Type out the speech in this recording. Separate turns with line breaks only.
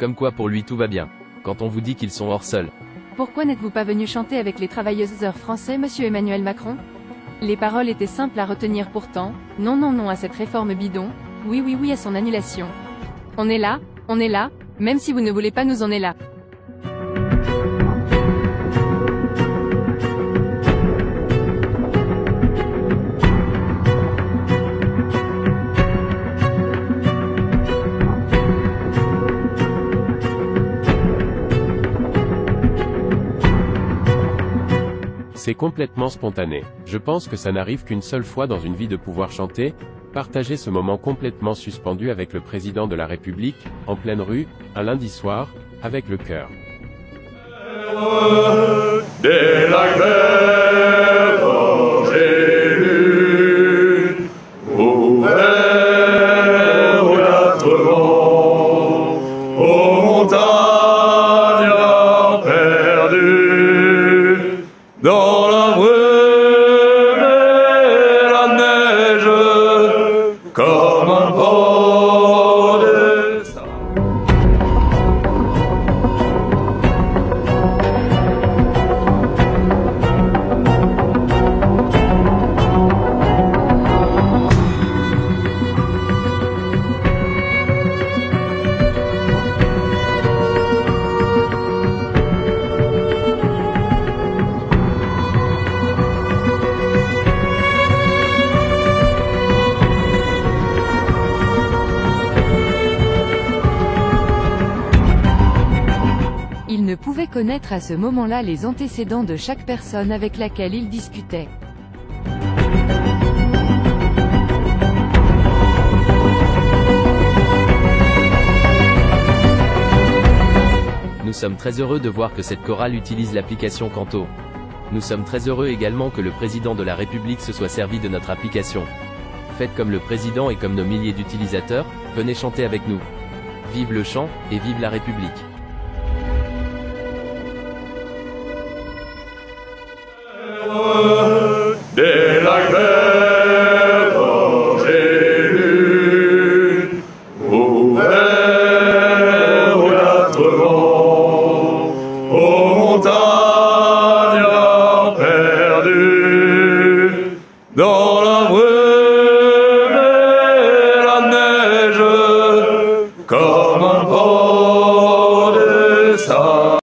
Comme quoi pour lui tout va bien. Quand on vous dit qu'ils sont hors sol.
Pourquoi n'êtes-vous pas venu chanter avec les travailleuses heures français, monsieur Emmanuel Macron? Les paroles étaient simples à retenir pourtant, non non non à cette réforme bidon, oui oui oui à son annulation. On est là, même si vous ne voulez pas nous on est là.
C'est complètement spontané. Je pense que ça n'arrive qu'une seule fois dans une vie de pouvoir chanter, partager ce moment complètement suspendu avec le président de la République, en pleine rue, un lundi soir, avec le cœur.
Dans la brume et la neige, comme un pot de sable.
Il ne pouvait connaître à ce moment-là les antécédents de chaque personne avec laquelle il discutait.
Nous sommes très heureux de voir que cette chorale utilise l'application Canto. Nous sommes très heureux également que le président de la République se soit servi de notre application. Faites comme le président et comme nos milliers d'utilisateurs, venez chanter avec nous. Vive le chant, et vive la République.
Des lacs verts j'ai lu, ouverts aux quatre vents, aux montagnes perdues, dans la brume et la neige, comme